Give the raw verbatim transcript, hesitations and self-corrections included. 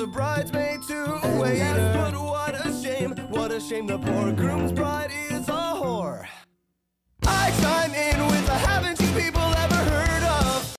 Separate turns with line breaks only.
a bridesmaid too. Wait, yes, but what a shame, what a shame the poor groom's bride is a whore. I chime in with the haven't you people